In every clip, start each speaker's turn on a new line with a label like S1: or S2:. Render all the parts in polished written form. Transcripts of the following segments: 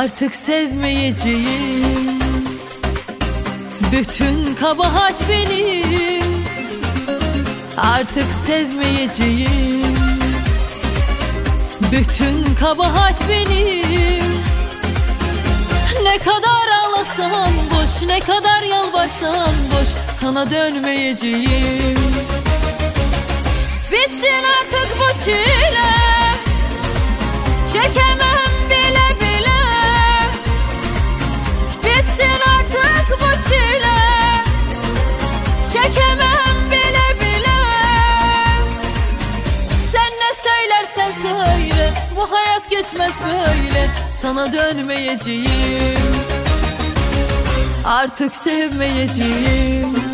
S1: Artık sevmeyeceğim. Bütün kabahat benim. Artık sevmeyeceğim. Bütün kabahat benim. Ne kadar ağlasan boş, ne kadar yalvarsan boş, sana dönmeyeceğim. Bitsin artık bu çile, çekemem bile bile. Bitsin artık bu çile, çekemem bile bile. Sen ne söylersen söyle, bu hayat geçmez böyle, sana dönmeyeceğim. Artık sevmeyeceğim.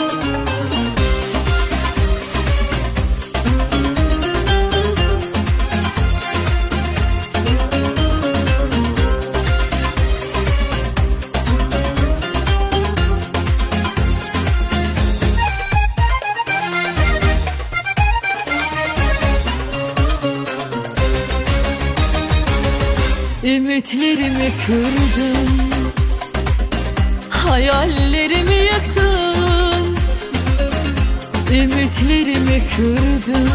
S1: Ümitlerimi kırdın, hayallerimi yıktın. Ümitlerimi kırdın,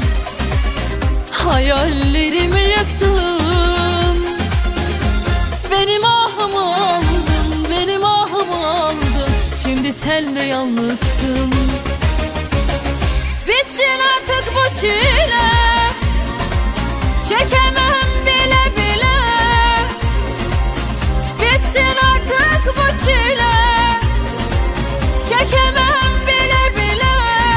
S1: hayallerimi yıktın. Benim ahımı aldın, benim ahımı aldın. Şimdi sen de yalnızsın. Bitsin artık bu çile, çekemem bile bile. Bitsin artık bu çile, çekemem bile bile.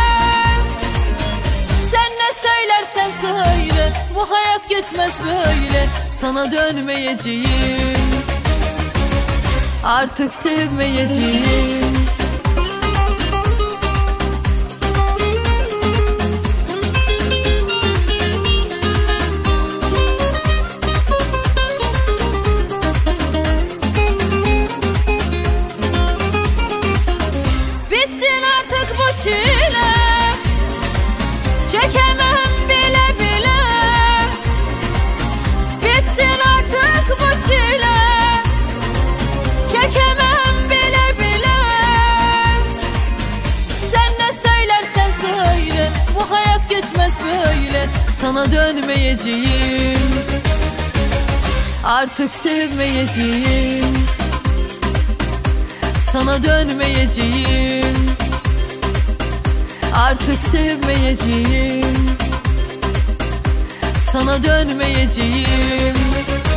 S1: Sen ne söylersen söyle, bu hayat geçmez böyle, sana dönmeyeceğim. Artık sevmeyeceğim. Çile, çekemem bile bile. Bitsin artık bu çile, çekemem bile bile. Sen ne söylersen söyle, bu hayat geçmez böyle, sana dönmeyeceğim. Artık sevmeyeceğim. Sana dönmeyeceğim. Artık sevmeyeceğim. Sana dönmeyeceğim.